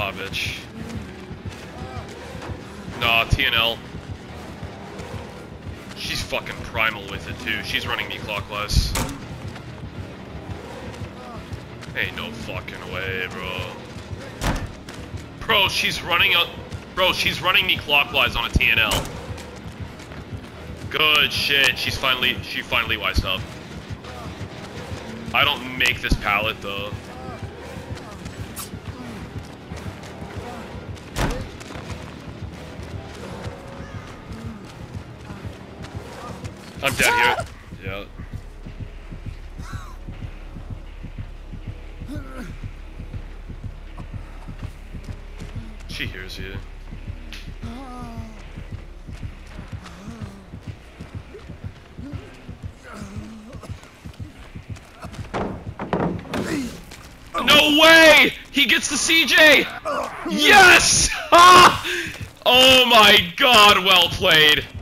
Nah, bitch. Nah, TNL. She's fucking primal with it, too. She's running me clockwise. Ain't no fucking way, bro. Bro, she's running me clockwise on a TNL. Good shit. She finally wised up. I don't make this pallet, though. I'm dead here. Yeah. She hears you. No way! He gets the CJ! Yes! Ah! Oh my god, well played.